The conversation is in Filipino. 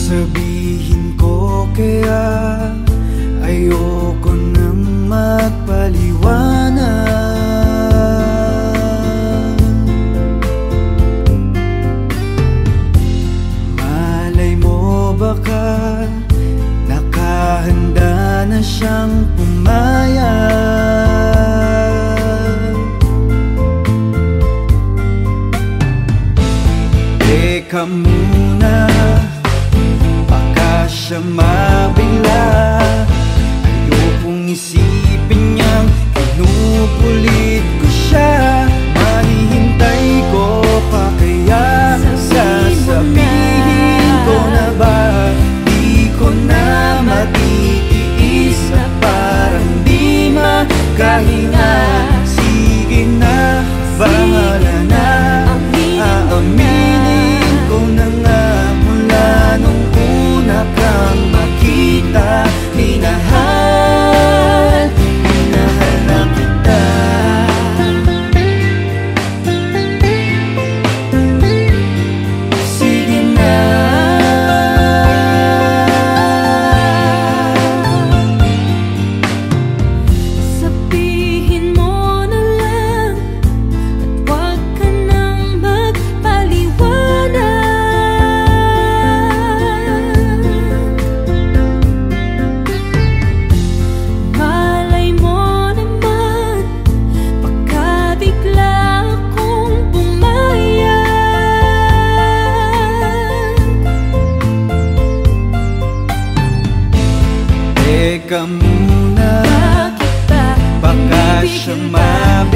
Sabihin ko kaya ayoko nang magpaliwanag. Malay mo baka nakahanda na siyang pumayag. Teka muna, baka siya mabigla. Ayokong isipin niyang pinupulit ko siya. Mahihintay ko pa kaya sasabihin ko na ba? Di ko na matitiis at parang di makahinga. Sige na, bahala na. Aaminin ko na nga mula nung una kang makita. Minahal na kita. Sige na. Sabihin mo na lang at wag ka nang magpaliwanag. Malay mo naman, baka bigla akong pumayag. Teka muna, Bakit ba baka siya mabigla.